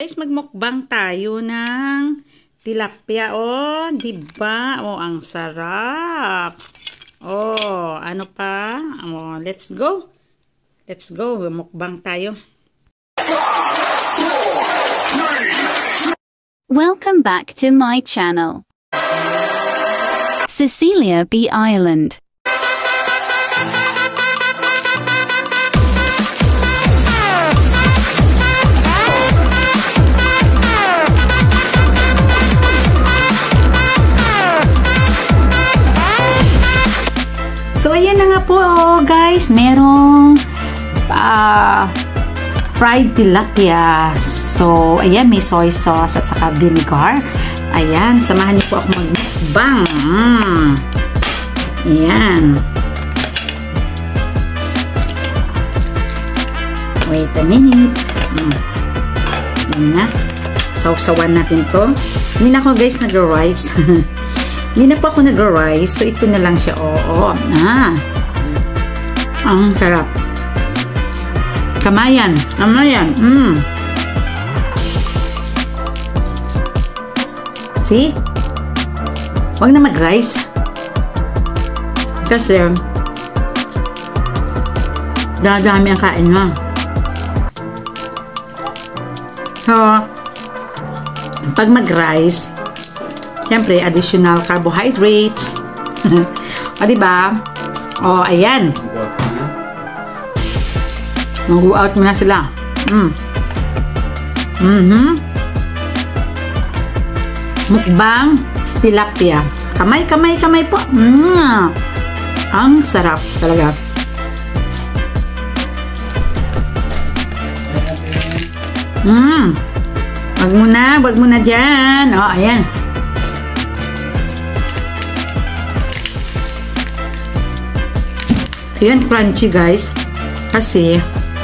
Guys, magmukbang tayo ng tilapia. Oh, diba? Oh, ang sarap. Oh, ano pa? Oh, let's go. Let's go. Mukbang tayo. Welcome back to my channel, Cecilia B. Ireland. So, ayan na nga po, guys. Merong fried tilapia. So, ayan, may soy sauce at saka vinegar. Ayan, samahan niyo po ako magbang. Ayan. Wait a minute. Ayan na. Sausawan natin to. Hindi na ako, guys, nag-rice. Hindi na po ako nag-rice. So, ito na lang siya. Oo. Ang sarap. Kamayan. Kamayan. See? Huwag na mag-rice. Kasi, dadami ang kain mo. So, pag mag-rice, siyempre, additional carbohydrates. O, diba? O, ayan. Mag-go-out mo na sila. Mukbang tilapia. Kamay, kamay, kamay po. Ang sarap talaga. Wag mo na dyan. O, ayan. Ayan, crunchy, guys. Kasi,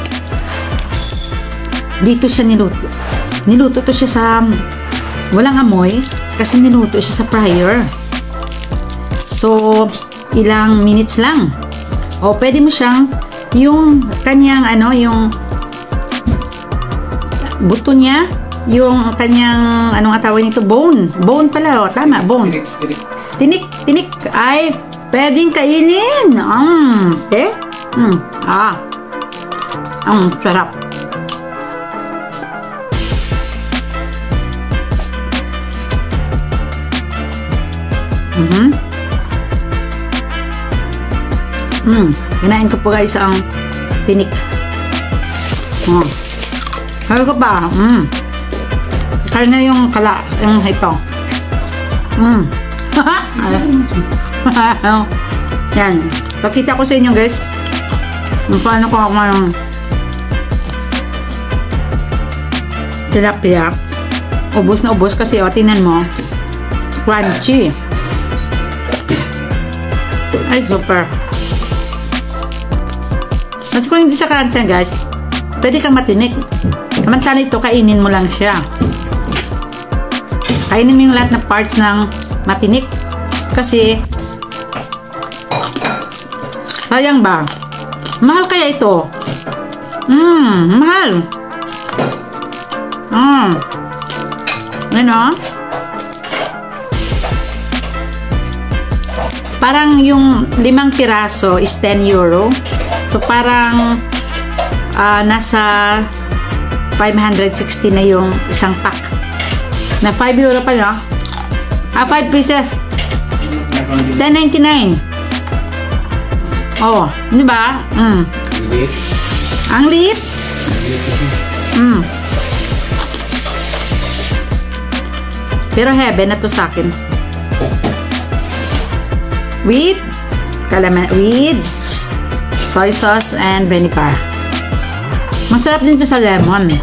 dito siya niluto. Niluto to siya sa walang amoy. Kasi niluto siya sa fryer. So, ilang minutes lang. O, pwede mo siyang, yung kanyang, yung buto niya, yung kanyang, anong tawag nito? Bone. Bone pala, o. Tama, bone. Tinik. Tinik. Ay, pwedeng kainin. Okay? Sarap. Kinain ko po, guys, ang tinik. Kaya ko pa. Kaya na yung kala, yung ito. Yan. Pakita ko sa inyo, guys, kung paano ko ako ng tilapia. Ubos na ubos kasi, tinan mo, crunchy. Ay, super. Mas kung hindi siya crunchy, guys, pwede kang matinik. Samantala ito, kainin mo lang siya. Kainin mo yung lahat ng parts ng matinik. Kasi, sayang ba? Mahal kaya ito? Mahal. Ano? Parang yung 5 piraso is 10 euro. So, parang nasa 560 na yung isang pack. Na 5 euro pa, no? 5 pieces. 10.99. Oh, di ba? Ang liit. Pero heaven na to sa akin. With soy sauce and vinegar. Masarap din ito sa lemon.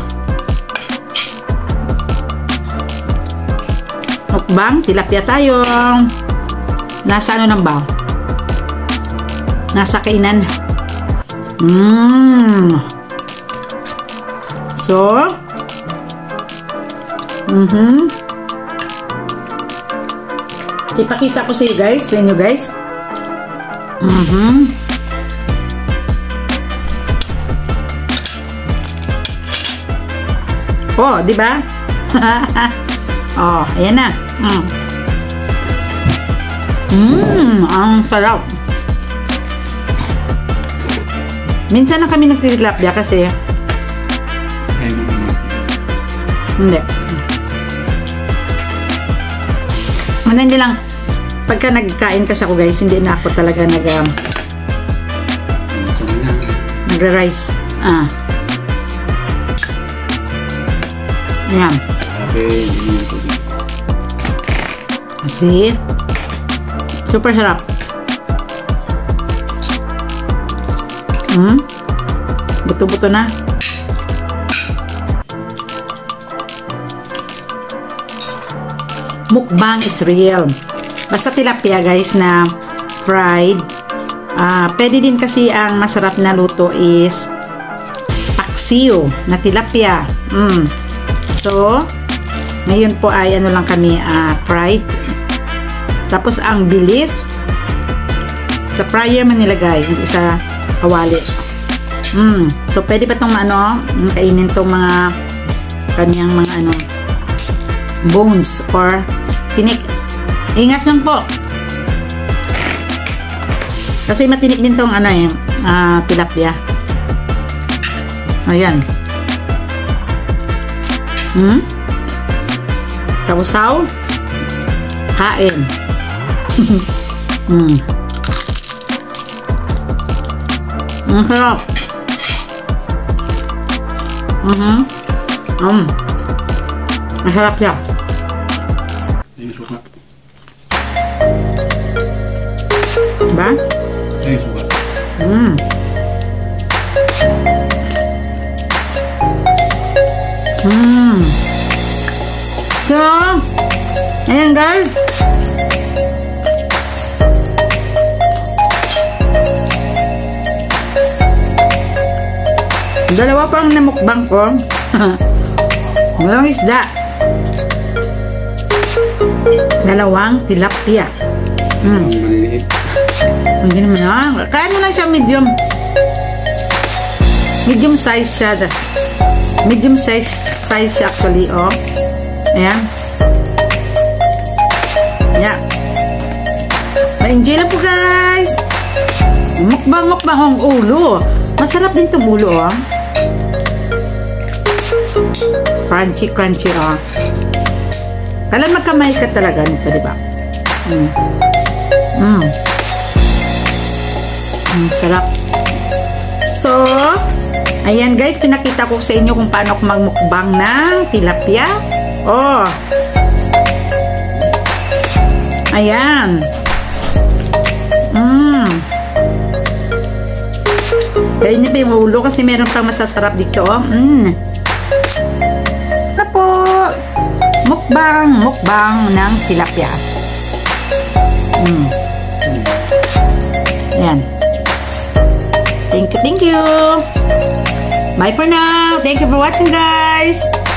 Mukbang, tilapia tayo. Nasa ano nang ba? Nasa kainan. So, ipakita ko sa inyo, guys. Oh, di ba? Oh, ayan na. Ang sarap. Minsan na kami nagtitilapia kasi hindi. Hindi lang pagka nagkain kasi ako guys, hindi na ako talaga nagra-rice. Ayan. See? Super sarap. Buto-buto na. Mukbang is real. Basta tilapia guys na fried. Pwede din kasi ang masarap na luto is paksiw na tilapia. So, ngayon po ay ano lang kami fried. Tapos ang bilis sa fryer man nilagay, hindi sa kawali. So, pwede pa itong kainin itong mga kanyang mga bones or tinik. Ingat lang po. Kasi matinik din itong tilapia. Ayan. Sausaw. Kain. Ang sarap. Ang sarap siya. Diba? So, ayan guys. Dalawa pang namukbang ko. Walang isda. Dalawang tilapia. Maliliit. Hindi naman kaya mo lang siya medium. Medium size siya. Medium size siya actually. Oh. Ayan. Yeah. Ma-enjoy na po guys. Mukbang ang ulo. Masarap din itong ulo. Oh. Crunchy oh. Kailan magkamay ka talaga nito, diba? Sarap. So, ayan guys, pinakita ko sa inyo kung paano ako magmukbang ng tilapia. Oh. Ayan. Kaya niyo pa yung ulo kasi meron pang masasarap dito. Oh. Tapo. Mukbang ng tilapia. Ayan. Thank you. Bye for now. Thank you for watching guys.